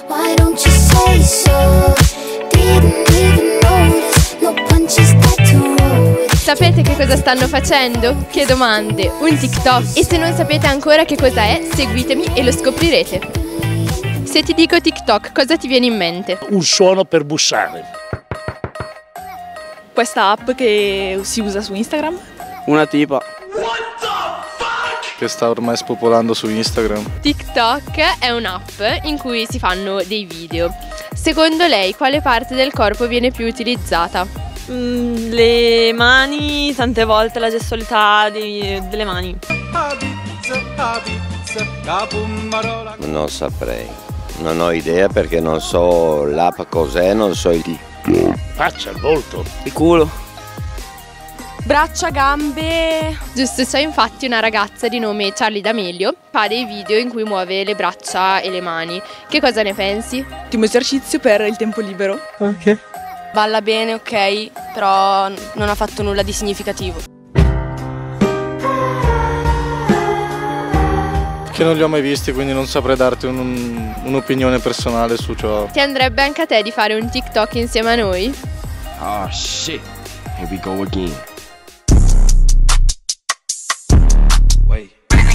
Why don't you say so? Didn't even notice. No punches that to roll with. Sapete che cosa stanno facendo? Che domande! Un TikTok! E se non sapete ancora che cosa è, seguitemi e lo scoprirete. Se ti dico TikTok, cosa ti viene in mente? Un suono per bussare. Questa app che si usa su Instagram. Una tipa che sta ormai spopolando su Instagram. TikTok è un'app in cui si fanno dei video. Secondo lei, quale parte del corpo viene più utilizzata? Le mani, tante volte la gestualità delle mani. Non saprei, non ho idea perché non so l'app cos'è, non so il TikTok. Faccia, il volto. Il culo. Braccia, gambe. Giusto, c'è infatti una ragazza di nome Charli D'Amelio, fa dei video in cui muove le braccia e le mani. Che cosa ne pensi? Ottimo esercizio per il tempo libero. Ok. Balla bene, ok, però non ha fatto nulla di significativo. Che non li ho mai visti, quindi non saprei darti un'opinione personale su ciò. Ti andrebbe anche a te di fare un TikTok insieme a noi? Oh shit, here we go again. Wait.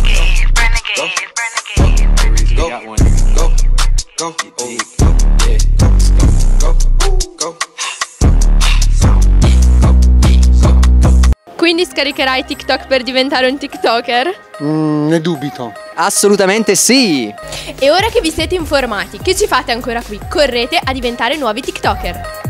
Quindi scaricherai TikTok per diventare un TikToker? Ne dubito. Assolutamente sì! E ora che vi siete informati, che ci fate ancora qui? Correte a diventare nuovi TikToker!